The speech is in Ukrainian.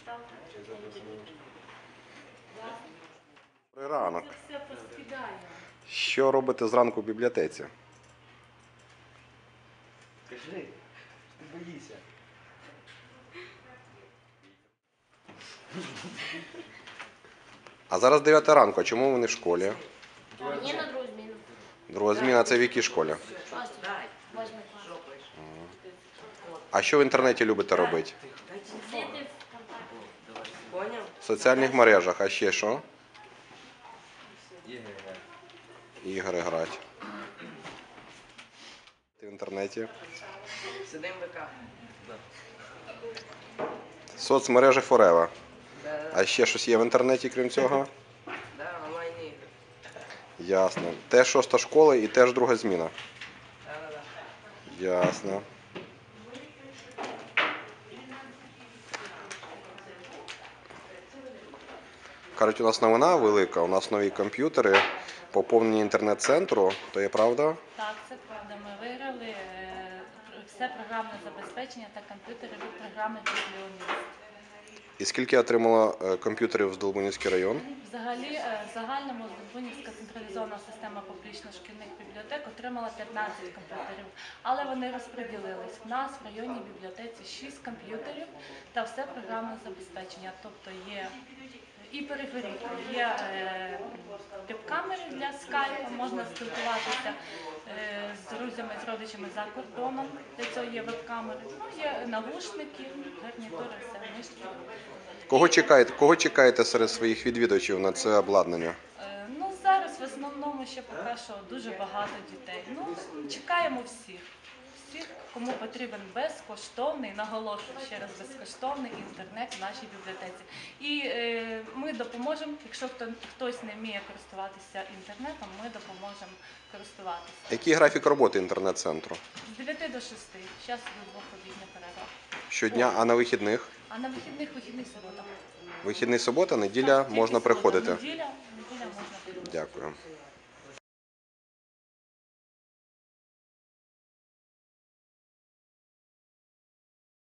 Добрий ранок. Це все поскидаю. Що робите зранку в бібліотеці? Кажи, ти боїшся. А зараз 9 ранку, а чому ви не в школі? Мені на другу зміну. Друга зміна – це в якій школі? Восьмий клас. А що в інтернеті любите робити? Сидів ВКонтакті. Поняв? В соціальних мережах, а ще що? Ігор. Ігри грати. Ти в інтернеті? Сидим в ВК. Соцмережі Forever. Да, А ще щось є в інтернеті, крім цього? да, онлайн ігри. Ясно. Теж 6 школа і теж друга зміна. Да. Ясно. Кажуть, у нас новина велика, у нас нові комп'ютери, поповнення інтернет-центру, то є правда? Так, це правда. Ми виграли все програмне забезпечення та комп'ютери від програми «Бібліоніст». І скільки отримало комп'ютерів з Долбунівський район? Взагалі, в загальному Здолбунівська централізована система публічно-шкільних бібліотек отримала 15 комп'ютерів, але вони розподілились. У нас в районній бібліотеці 6 комп'ютерів та все програмне забезпечення, тобто є і периферійка, є веб-камери для скайпу, можна спілкуватися з друзями, з родичами за кордоном, для цього є веб-камери, ну, є навушники, гарнітури, все, мишки. Кого чекаєте серед своїх відвідувачів на це обладнання? Ну, зараз в основному ще поки що дуже багато дітей. Ну, чекаємо всіх. Всіх, кому потрібен безкоштовний, наголошую ще раз, безкоштовний інтернет в нашій бібліотеці. І ми допоможемо, якщо хтось не вміє користуватися інтернетом, ми допоможемо користуватися. Який графік роботи інтернет-центру? З 9 до 6, зараз до 2 обідня перерва. Щодня, а на вихідних? А на вихідних субота. Вихідний субота, неділя Так, можна тільки субота. приходити. Неділя можна приходити. Дякую.